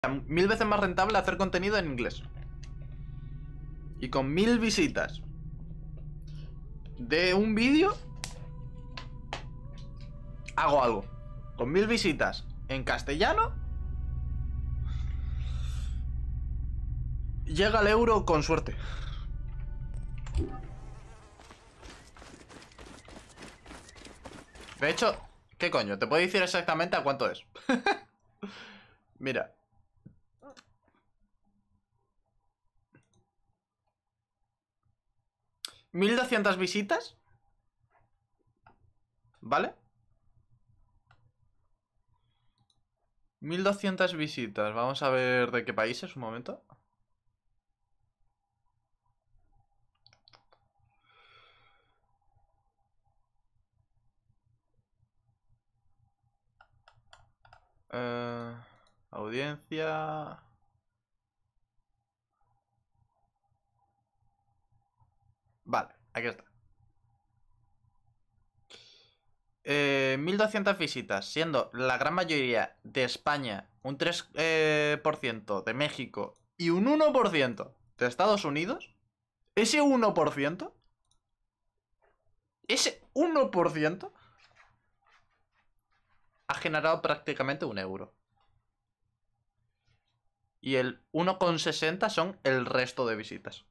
1000 veces más rentable hacer contenido en inglés. Y con 1000 visitas de un vídeo hago algo. Con 1000 visitas en castellano llega al euro con suerte. De hecho, ¿qué coño? Te puedo decir exactamente a cuánto es. Mira. ¿1200 visitas? ¿Vale? 1200 visitas. Vamos a ver de qué países, un momento. Audiencia. Vale, aquí está. 1200 visitas, siendo la gran mayoría de España, un 3% de México y un 1% de Estados Unidos. Ese 1%, ha generado prácticamente un euro. Y el 1,60 son el resto de visitas.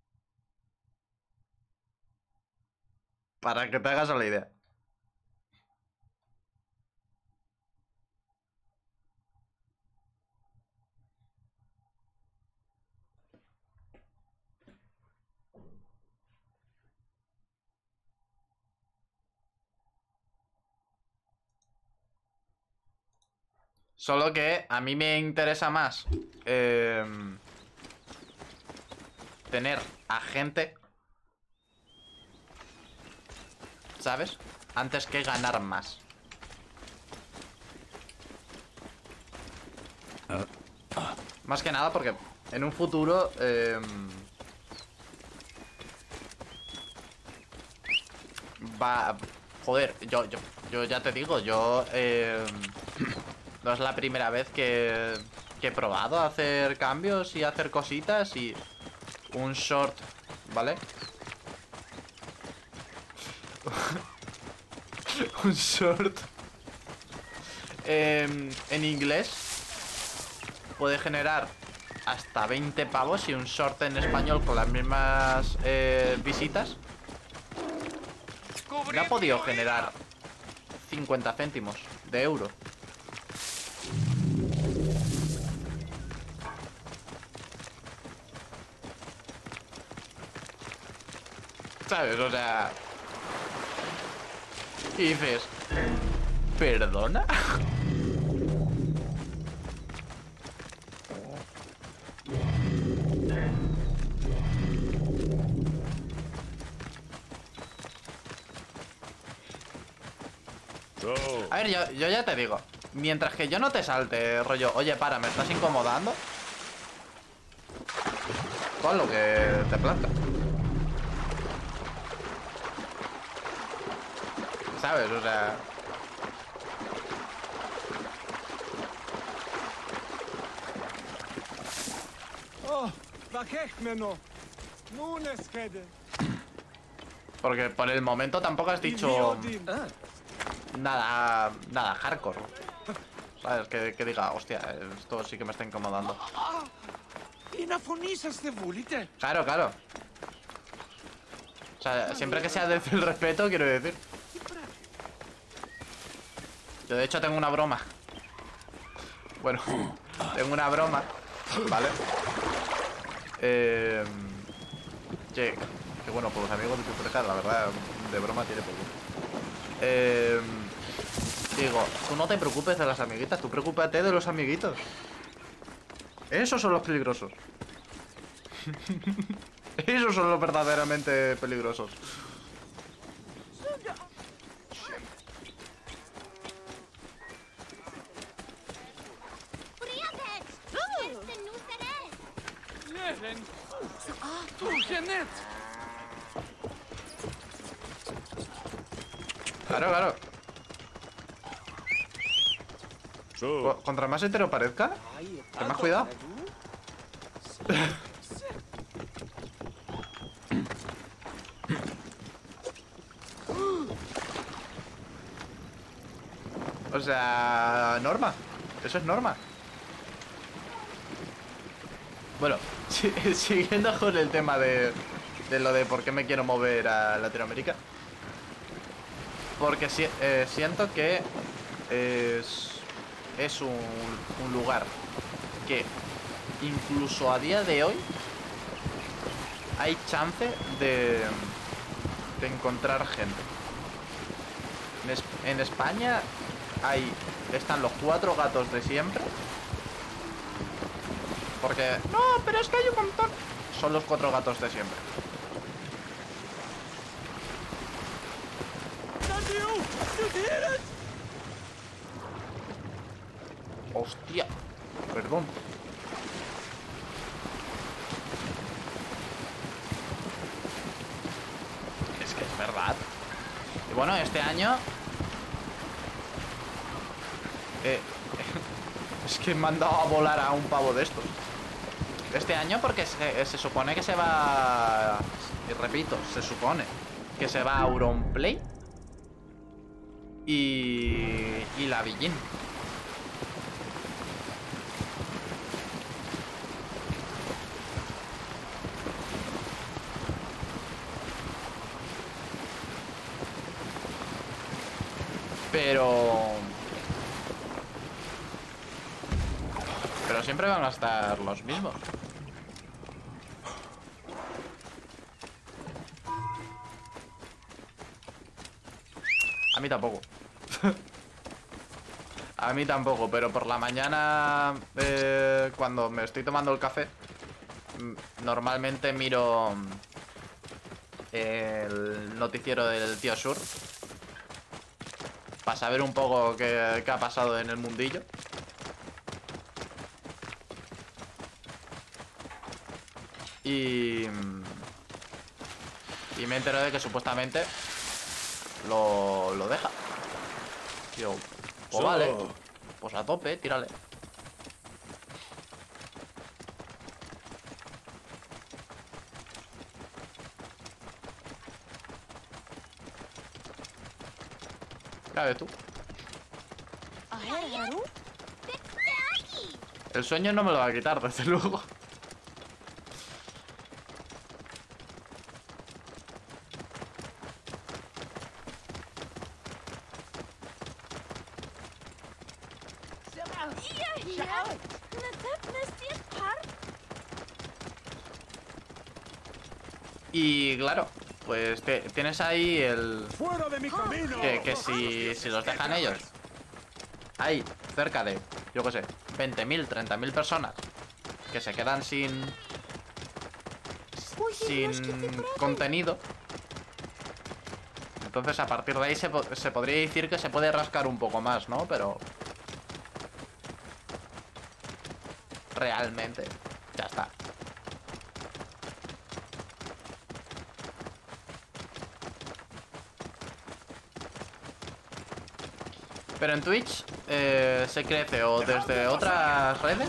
Para que te hagas la idea. Solo que a mí me interesa más tener a gente, ¿sabes? Antes que ganar más. Más que nada porque en un futuro va... Joder, yo ya te digo, no es la primera vez que he probado a hacer cambios y hacer cositas y un short, ¿vale? Un short en inglés puede generar hasta 20 pavos y un short en español con las mismas visitas me ha podido generar 50 céntimos de euro. ¿Sabes? O sea... Y dices... ¿Perdona? A ver, yo ya te digo, mientras que yo no te salte, rollo, oye, para, me estás incomodando, con lo que te plazca. ¿Sabes? O sea... Porque por el momento tampoco has dicho nada hardcore. ¿Sabes? Que diga, hostia, esto sí que me está incomodando. Claro, claro. O sea, siempre que sea desde el respeto, quiero decir. Yo de hecho tengo una broma. Bueno, tengo una broma, ¿vale? Che, que bueno, por los amigos de tu pareja, la verdad, de broma tiene poco. Digo, tú no te preocupes de las amiguitas, tú preocúpate de los amiguitos. Esos son los peligrosos. Esos son los verdaderamente peligrosos. Claro, claro. Contra más hetero parezca, ten más cuidado. O sea, norma. Eso es norma. Bueno, siguiendo con el tema de lo de por qué me quiero mover a Latinoamérica. Porque siento que es un lugar que incluso a día de hoy hay chance de encontrar gente. En España están los 4 gatos de siempre. Porque... No, pero es que hay un montón. Son los 4 gatos de siempre. Hostia. Perdón. Es que es verdad. Y bueno, este año... es que me han dado a volar a un pavo de estos. Este año porque se supone que se va... Y repito, se supone que se va a Auronplay y la Villín. Pero siempre van a estar los mismos. A mí tampoco. A mí tampoco, pero por la mañana, cuando me estoy tomando el café, normalmente miro el noticiero del tío Sur para saber un poco qué ha pasado en el mundillo. Y me entero de que supuestamente lo deja. Tío, pues vale. Pues a tope, tírale. Ya ves tú. El sueño no me lo va a quitar, desde luego. Y claro, pues tienes ahí el... ¡Fuera de mi camino! Que si los dejan ellos, hay cerca de, yo qué sé, 20.000, 30.000 personas que se quedan sin contenido. Entonces a partir de ahí se podría decir que se puede rascar un poco más, ¿no? Pero realmente ya está. Pero en Twitch se crece o desde otras redes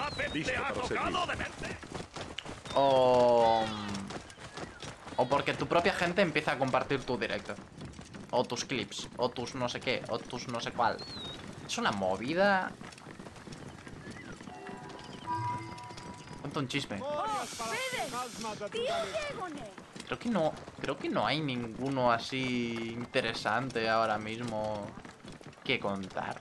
o porque tu propia gente empieza a compartir tu directo o tus clips o tus no sé qué o tus no sé cuál. Es una movida. Cuenta un chisme. Creo que no hay ninguno así interesante ahora mismo que contar.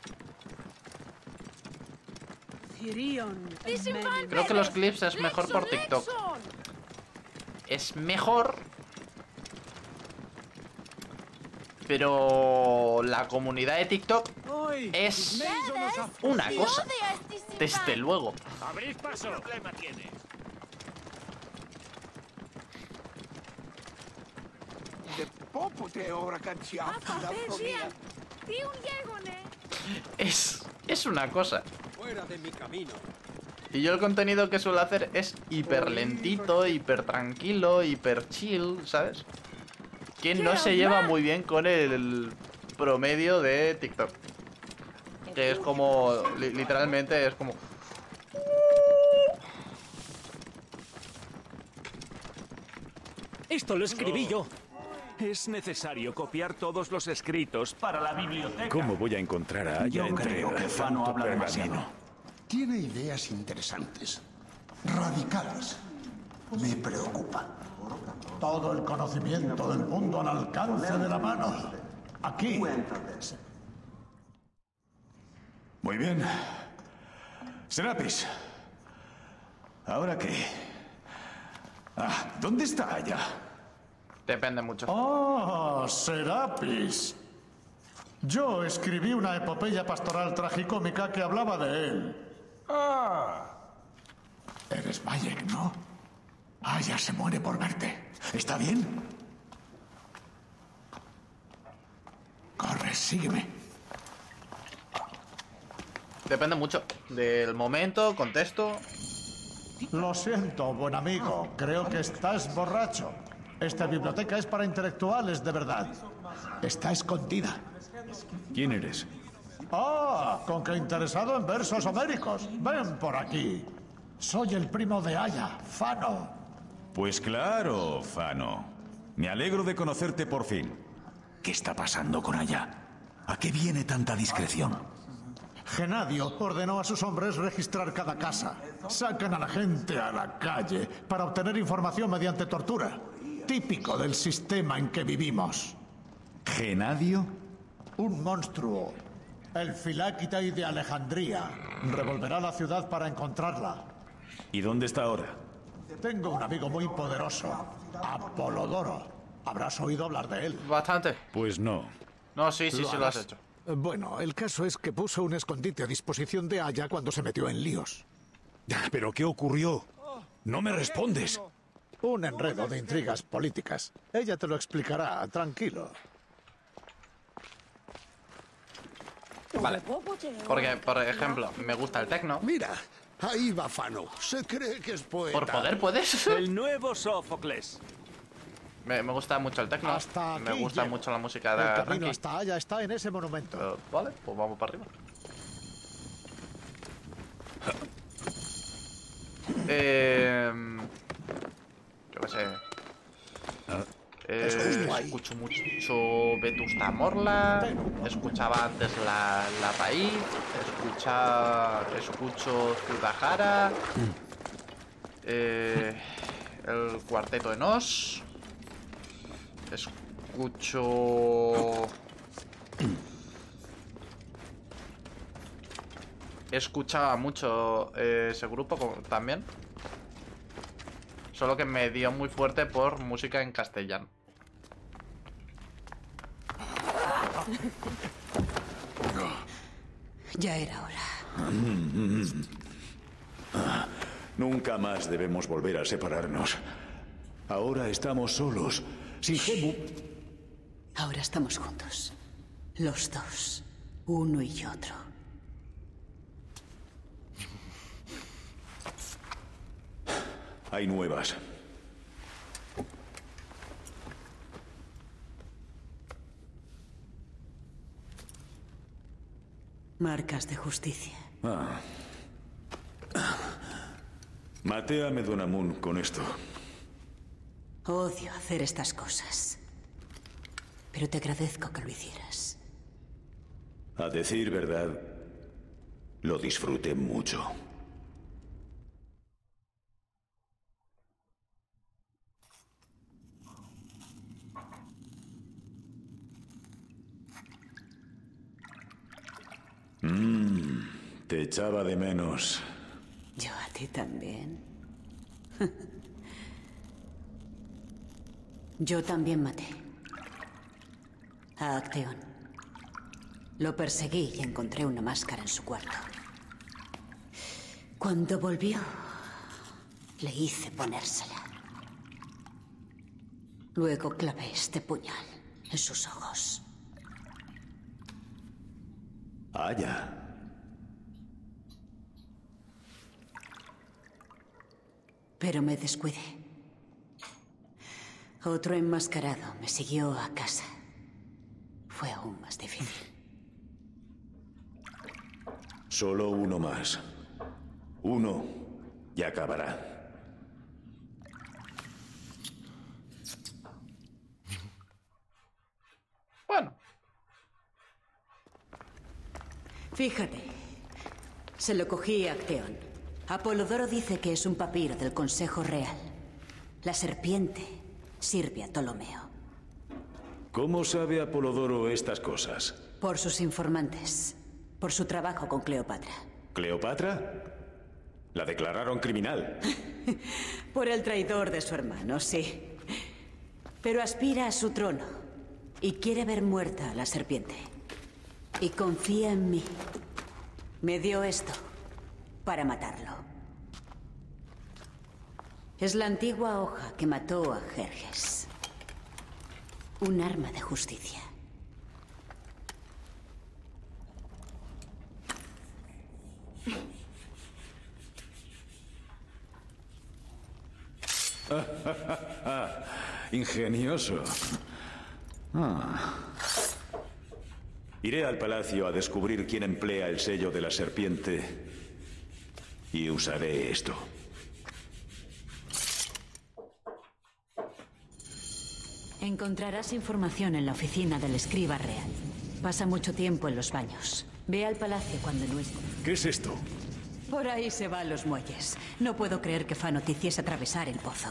Creo que los clips es mejor por TikTok. Es mejor, pero la comunidad de TikTok es una cosa, desde luego. ¡Abrid paso! ¿Qué problema tiene? Es una cosa. ¡Fuera de mi camino! Y yo el contenido que suelo hacer es hiper lentito, hiper tranquilo, hiper chill, ¿sabes? Que no se lleva muy bien con el promedio de TikTok. Que es como... literalmente es como... Esto lo escribí yo. Es necesario copiar todos los escritos para la biblioteca. ¿Cómo voy a encontrar a Aya Yo entre creo que Fano tanto habla demasiado. pergamino? Tiene ideas interesantes, radicales. Me preocupa. Todo el conocimiento del mundo al alcance de la mano. Aquí. Muy bien. Serapis. ¿Ahora qué? ¿Dónde está Aya? Depende mucho. ¡Oh, Serapis! Yo escribí una epopeya pastoral tragicómica que hablaba de él. Eres Bayek, ¿no? Aya se muere por verte. ¿Está bien? Corre, sígueme. Depende mucho del momento, contexto. Lo siento, buen amigo. Creo que estás borracho. Esta biblioteca es para intelectuales de verdad. Está escondida. ¿Quién eres? Con que interesado en versos homéricos. Ven por aquí. Soy el primo de Aya, Fano. Pues claro, Fano. Me alegro de conocerte por fin. ¿Qué está pasando con Aya? ¿A qué viene tanta discreción? Genadio ordenó a sus hombres registrar cada casa. Sacan a la gente a la calle para obtener información mediante tortura. Típico del sistema en que vivimos. ¿Genadio? Un monstruo. El Filáquitae de Alejandría. Revolverá la ciudad para encontrarla. ¿Y dónde está ahora? Tengo un amigo muy poderoso. Apolodoro. Habrás oído hablar de él. Bastante. Pues no. No, sí lo has hecho. Bueno, el caso es que puso un escondite a disposición de Aya cuando se metió en líos. ¿Pero qué ocurrió? No me respondes. Un enredo de intrigas políticas. Ella te lo explicará, tranquilo. Vale. Porque, por ejemplo, me gusta el techno. Mira, ahí va Fano. Se cree que es poeta. Por poder puedes. El nuevo Sófocles. Me gusta mucho el techno. Hasta Me aquí gusta llego. mucho la música El de camino Ranky. hasta Aya está en ese monumento. Vale, pues vamos para arriba. Yo qué sé. justo ahí. Escucho mucho Vetusta Morla. Escuchaba antes la Raíz. Escucho Ciudad Jara. El Cuarteto de Nos. Escucho... Escuchaba mucho ese grupo también. Solo que me dio muy fuerte por música en castellano. Ya era hora. Nunca más debemos volver a separarnos. Ahora estamos solos. Sin Gemu. Ahora estamos juntos. Los dos. Uno y otro. Hay nuevas. Marcas de justicia. Maté a Medunamun con esto. Odio hacer estas cosas. Pero te agradezco que lo hicieras. A decir verdad, lo disfruté mucho. Te echaba de menos. Yo a ti también. Yo también maté a Acteón. Lo perseguí y encontré una máscara en su cuarto. Cuando volvió, le hice ponérsela. Luego clavé este puñal en sus ojos. Aya. Pero me descuidé. Otro enmascarado me siguió a casa. Fue aún más difícil. Solo uno más. Uno y acabará. Bueno. Fíjate. Se lo cogí a Acteon. Apolodoro dice que es un papiro del Consejo Real. La serpiente sirve a Ptolomeo. ¿Cómo sabe Apolodoro estas cosas? Por sus informantes. Por su trabajo con Cleopatra. ¿Cleopatra? La declararon criminal. Por el traidor de su hermano, sí. Pero aspira a su trono. Y quiere ver muerta a la serpiente. Y confía en mí. Me dio esto para matarlo. Es la antigua hoja que mató a Jerjes. Un arma de justicia. Ingenioso. Iré al palacio a descubrir quién emplea el sello de la serpiente y usaré esto. Encontrarás información en la oficina del escriba real. Pasa mucho tiempo en los baños. Ve al palacio cuando no esté. ¿Qué es esto? Por ahí se van los muelles. No puedo creer que Fano te hiciese atravesar el pozo.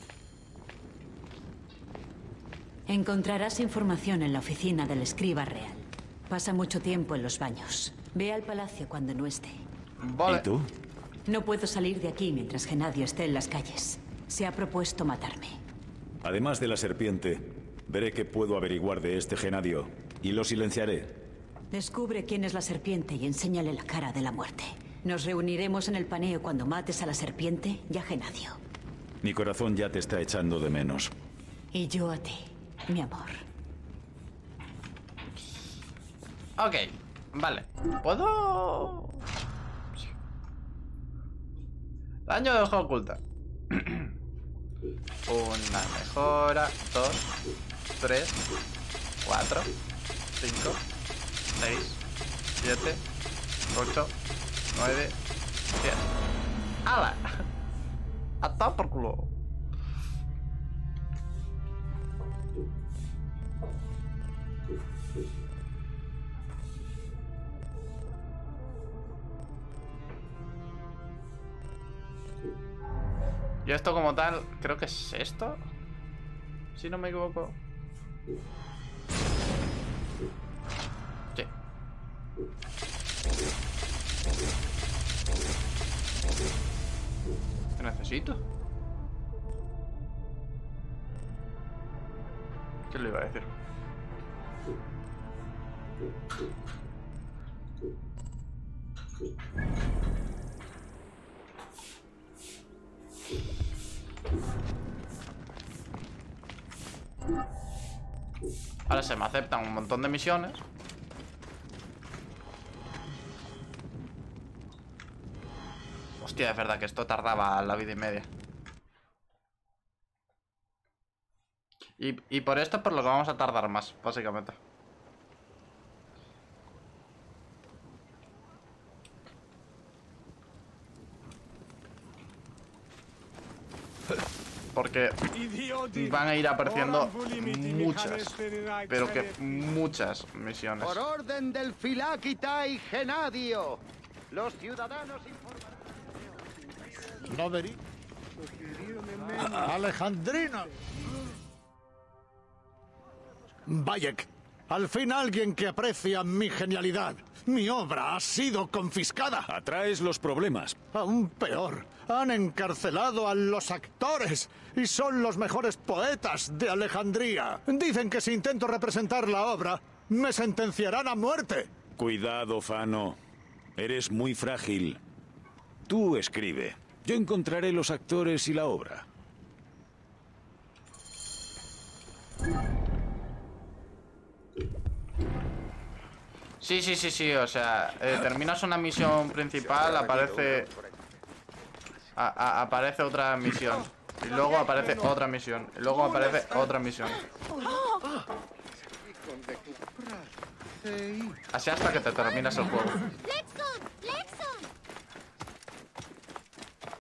Encontrarás información en la oficina del escriba real. Pasa mucho tiempo en los baños. Ve al palacio cuando no esté. Vale. ¿Y tú? No puedo salir de aquí mientras Genadio esté en las calles. Se ha propuesto matarme. Además de la serpiente, veré qué puedo averiguar de este Genadio y lo silenciaré. Descubre quién es la serpiente y enséñale la cara de la muerte. Nos reuniremos en el paneo cuando mates a la serpiente y a Genadio. Mi corazón ya te está echando de menos. Y yo a ti, mi amor. Ok, vale. ¿Puedo...? Sí. Daño de hoja oculta. Una mejora. 2, 3, 4, 5, 6, 7, 8, 9, 10. ¡Hala! ¡Ata por culo! Y esto como tal, creo que es esto, si no me equivoco. Sí. ¿Qué necesito? ¿Qué le iba a decir? Ahora se me aceptan un montón de misiones. Hostia, es verdad que esto tardaba la vida y media. Y por esto es por lo que vamos a tardar más, básicamente. Porque van a ir apareciendo muchas, pero que muchas misiones. Por orden del Filáquita y Genadio, los ciudadanos informarán. No verí. Alejandrina. Bayek, al fin alguien que aprecia mi genialidad. Mi obra ha sido confiscada. Atraes los problemas. Aún peor, han encarcelado a los actores y son los mejores poetas de Alejandría. Dicen que si intento representar la obra, me sentenciarán a muerte. Cuidado, Fano. Eres muy frágil. Tú escribe. Yo encontraré los actores y la obra. Sí, o sea, terminas una misión principal, aparece... aparece otra misión. Y luego aparece otra misión. Y luego aparece otra misión. Así hasta que te terminas el juego.